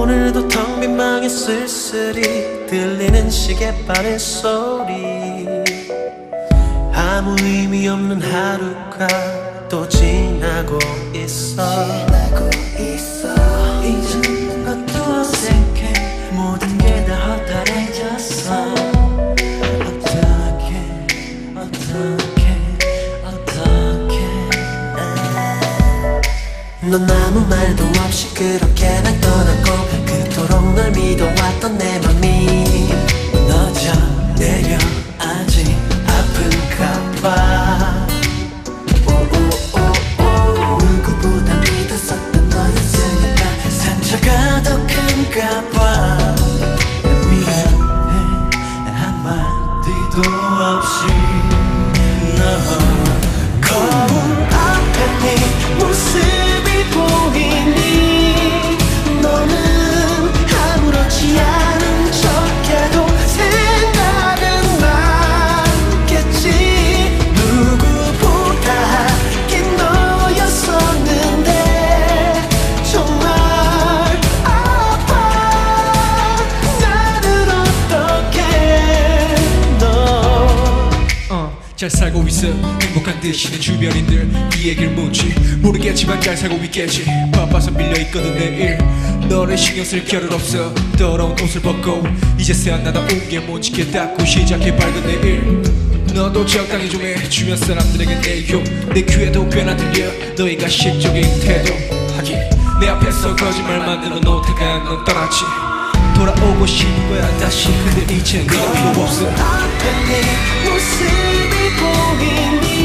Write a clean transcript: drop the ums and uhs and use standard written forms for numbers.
오늘도 텅 빈 방에 쓸쓸히 들리는 시계바늘 소리. 아무 의미 없는 하루가 또 지나고 있어. 잊은 것도 어색해. 모든 게 다 허탈해졌어. 넌 아무 말도 없이 그렇게 날 떠났고, 그토록 널 믿어왔던 내 맘이 무너져 내려앉지 아픈가 봐. 누구보다 믿었었던 너였으니까 상처가 더 큰가 봐. 미안해 한마디도 없이. 거울 앞에 네 모습이 보이니 너는 아무렇지 않은 척해도 생각은 많겠지. 누구보다 하긴 너였었는데 정말 아파. 나는 어떡해. 너 잘 살고 있어 행복한 듯이 내 주변인들 이 얘기를 묻지 모르겠지만 잘 살고 있겠지. 바빠서 밀려있거든 내일 너를 신경 쓸 겨를 없어. 더러운 옷을 벗고 이제서야 나다운 게 뭔지 깨닫고 시작해 밝은 내일. 너도 적당히 좀 해. 주변 사람들에게 내 욕 내 귀에도 꽤나 들려. 너의 가식적인 태도. 하긴 내 앞에서 거짓말 만들어 놓다가 넌 떠났지. 돌아오고 싶은 거야 다시. 근데 이젠 네가 필요 없어. 앞에 네 모습이 보이니